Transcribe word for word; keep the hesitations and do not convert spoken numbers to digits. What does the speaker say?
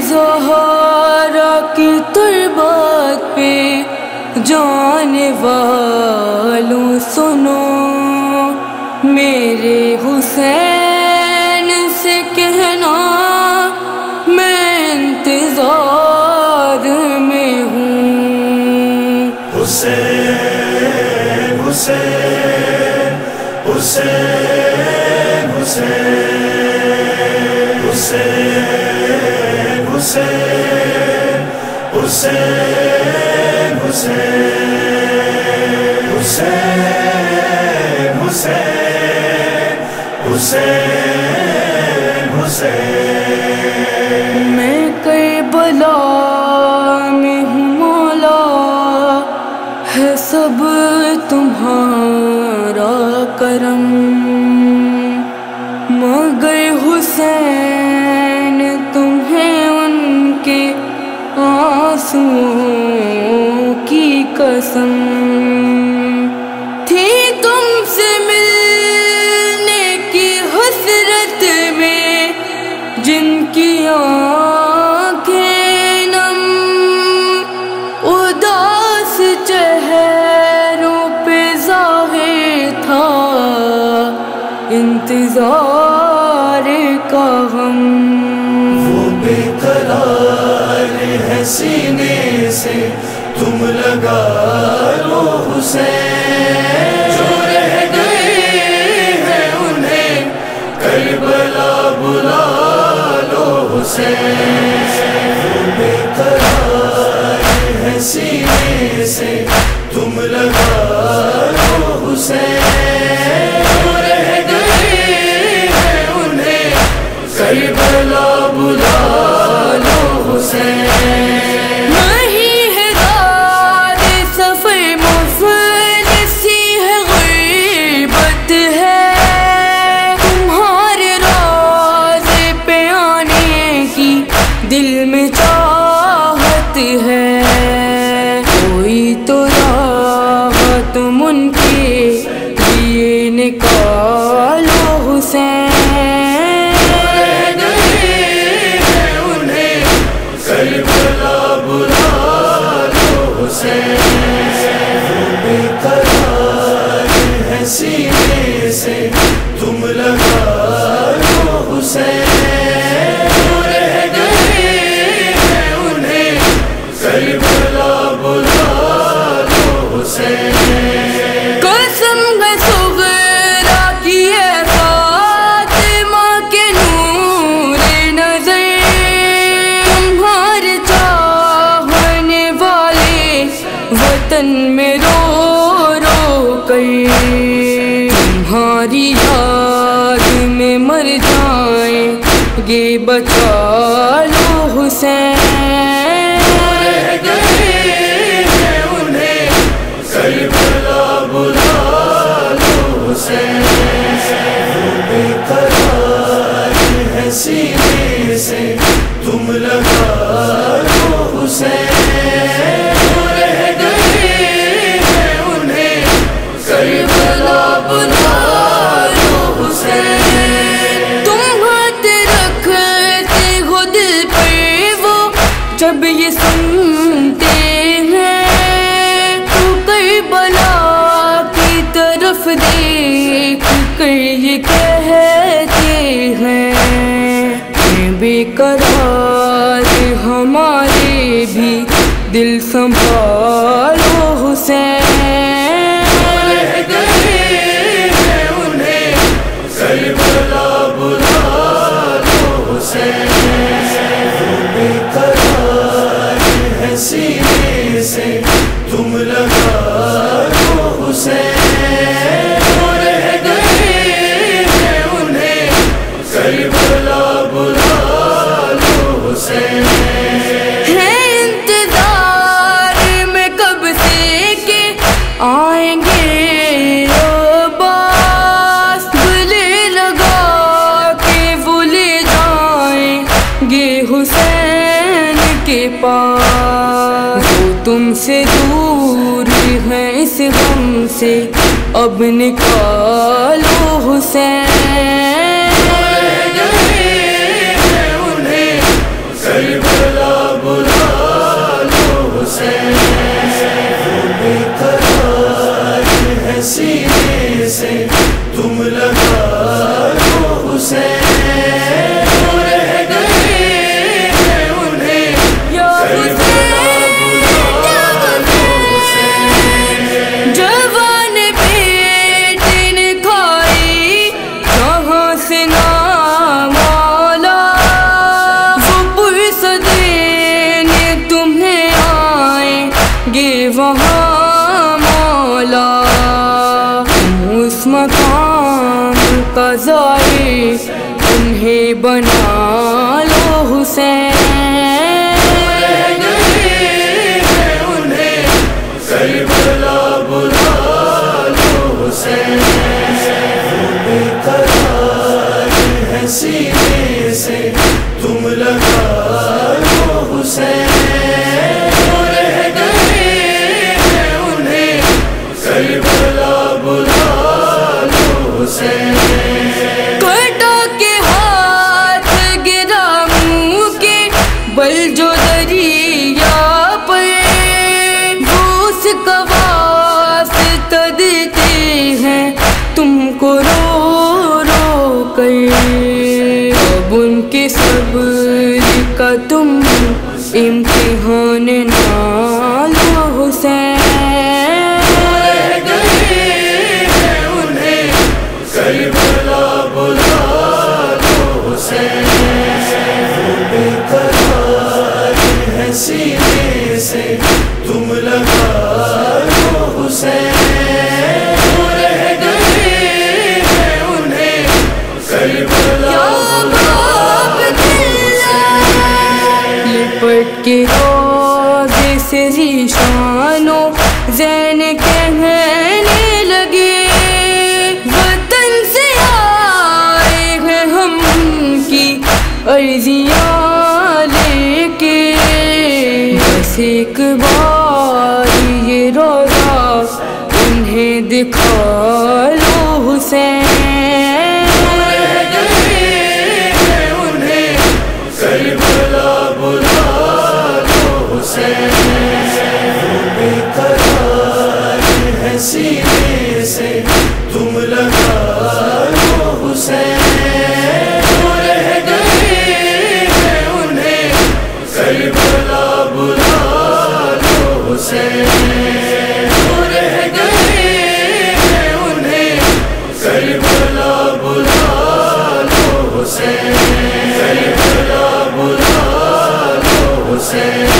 زہرا کی تربت پہ جانے والوں سنو، میرے حسین سے کہنا میں انتظار میں ہوں۔ حسین حسین حسین حسین حسین حسین حسین حسین حسین حسین حسین میں کربلا میں ہوں مولا، ہے سب تمہارا کرم، مگر حسین تمہیں ان کے آنسوؤں کی قسم، تھی تم سے ملنے کی حسرت میں جن کی آنکھیں نم، اداس چہروں پہ ظاہر تھا انتظار کا غم۔ وہ بے قرار ہے سینے سے تم لگا لو حسین، جو رہ گئے ہیں انہیں کربلا بلا لو حسین، وہ بے قرار ہے سینے سے تم لگا لو حسین، جو رہ گئے ہیں انہیں کربلا بلا لو حسین۔ نہیں ہے داد سفر مفلسی ہے، غربت ہے تمہارے روضے پہ آنے کی دل میں چاہت ہے، کوئی تو راہ تم ان کے لیے نکالو حسین، کربلا بلا لو حسین، وہ بے قرار ہے سینے سے تم لگا لو حسین، جو رہ گئے ہیں انہیں کربلا بلا لو حسین۔ قسم ہے صغرا کی ہے فاطمہ کے نور نظر، تمہارے چاہنے والے وطن میں رو رو کر تمہاری یاد میں مر جائیں گے، بچا لو حسین، رہ گئے ہیں انہیں کربلا بلا لو حسین، وہ بے قرار ہے سینے سے تم لگا لو حسین، جو رہ گئے ہیں انہیں کربلا بلا لو حسین۔ تم ہاتھ رکھتے ہو دل پہ وہ جب یہ سنتے ہیں، تو کربلا کی طرف دیکھ کر یہ کہتے ہیں، بے قرار ہمارے بھی دل سنبھالو حسین، رہ گئے ہیں انہیں کربلا بلا لو حسین، وہ بے قرار ہے سینے سے تم لگا لو حسین، جو رہ گئے ہیں انہیں کربلا بلا لو حسین۔ ہے انتظار میں کب سے کہ آئیں گے عباس، گلے لگا کے وہ لے جائیں گے حسین کے پاس، وہ تم سے دور ہیں اس غم سے اب نکالو حسین، کربلا مولا اس مقام کا زائر انہیں بنا لو حسین انہیں کربلا بلا لو حسین بے قرار ہے سینے سے تم لگا لو حسین رہ گئے انہیں کربلا بلا لو حسین بل جو دریا پر وہ اس کا واسطہ دیتے ہیں تم کو رو رو کر اب ان کے صبر کا تم امتحان نہ لو حسین رہ گئے انہیں کربلا بلا لو حسین سینے سے تم لگا لو حسین رہ گئے انہیں کربلا لپٹ کے روزے سے ذیشانو زین کہنے لگے وطن سے آئے ہیں ہم کی عرضیاں لے کے ایک بار یہ روزہ انہیں دکھا لو حسین رہ گئے انہیں کربلا بلا لو حسین بے قرار ہے سینے سے تم لگا لو حسین رہ گئے انہیں کربلا بلا حسین رہ گئے انہیں کربلا بلا لو حسین کربلا بلا لو حسین